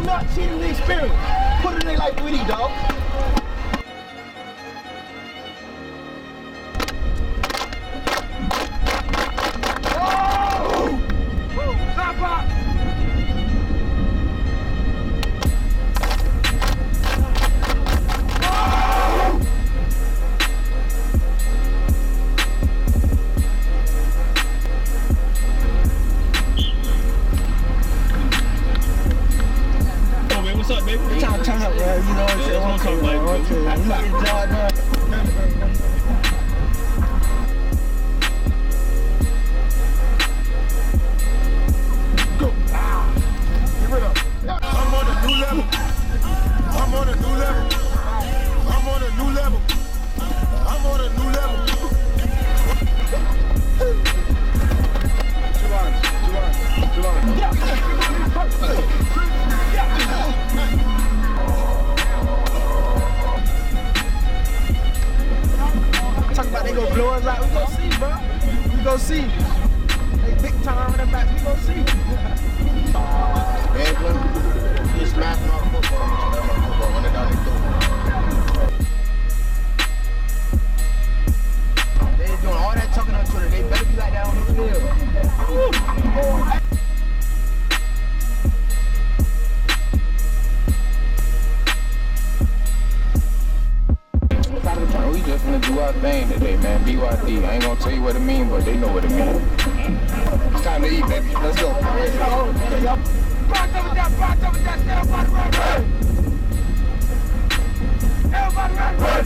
not cheating the experience. Put it in their life with you, dog. What's up, baby? Turn up, man. You know what I'm saying? What's up, man? Go. Give it up. I'm on a new level. I'm on a new level. I'm on a new level. I'm on a new level. Talking about they gonna blow us out. We gonna see, bro. We gonna see. They big time in the back. We gonna see. England, he's smashing my football. When they down they do. They doing all that talking on Twitter. They better be like that on the field. We just gonna do our thing today, man. BYD. I ain't gonna tell you what it mean, but they know what it mean. It's time to eat, baby. Let's go. Everybody run.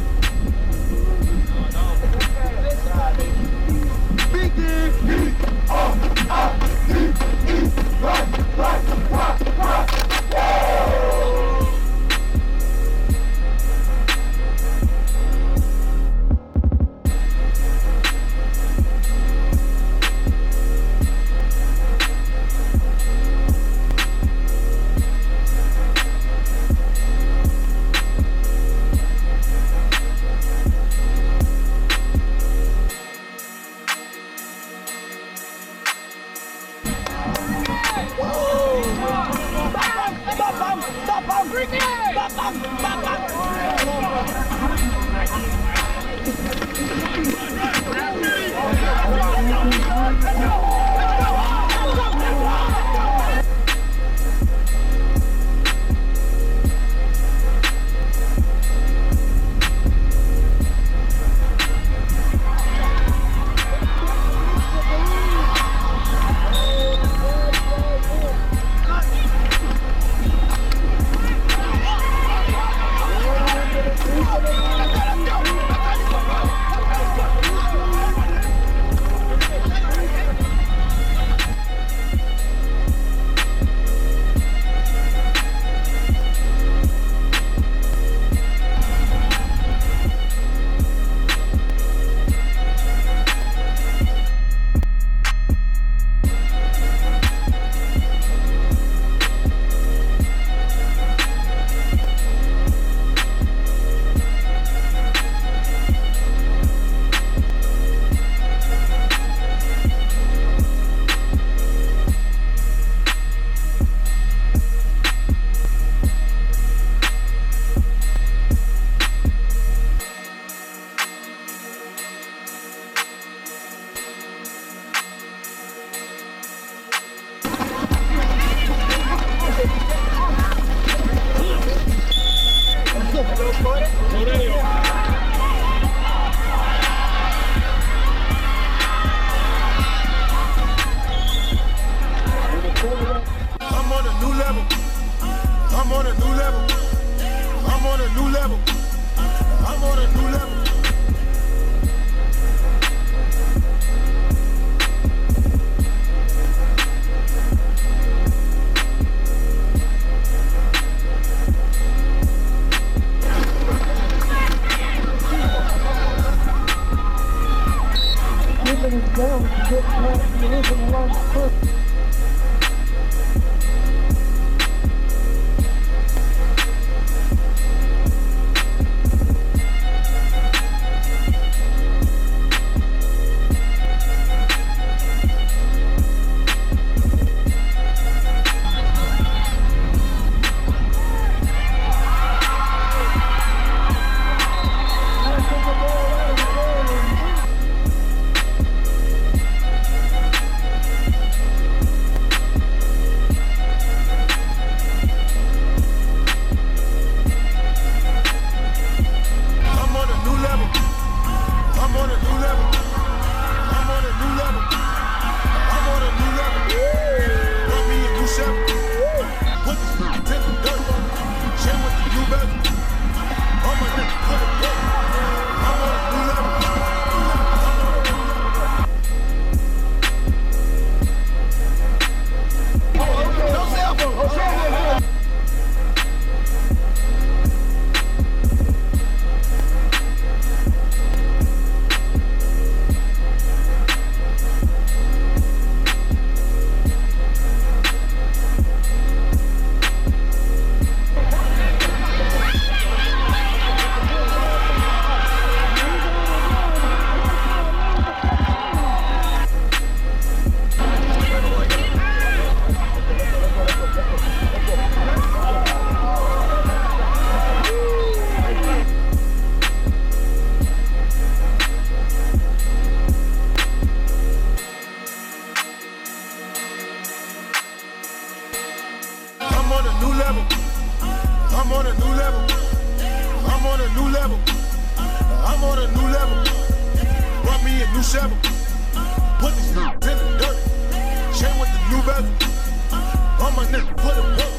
on a new level. I'm on a new level. I'm on a new level. I'm on a new level. Brought me a new shovel. Put these niggas in the dirt. Chain with the new bezel. On my nigga, put it up.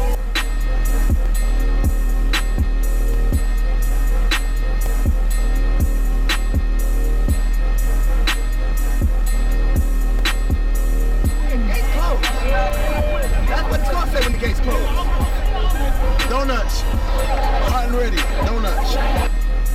That's what it's gonna say when the gates close. Donuts. Hot and ready. Donuts.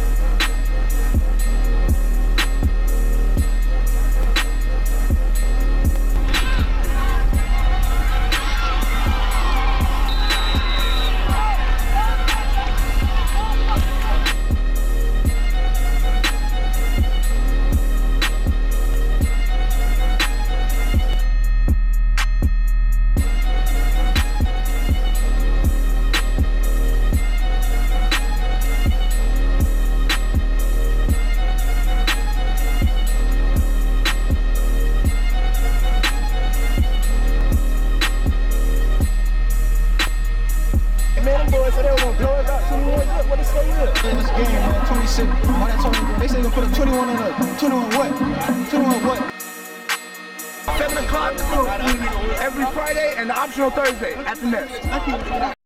Man, boys said they were gonna blow us out 21. Look what it say here. In this game, man, 26. All that 20, they say they're gonna put a 21 on us. 21 what? 21 what? 7 o'clock every Friday and the optional Thursday at the Nest.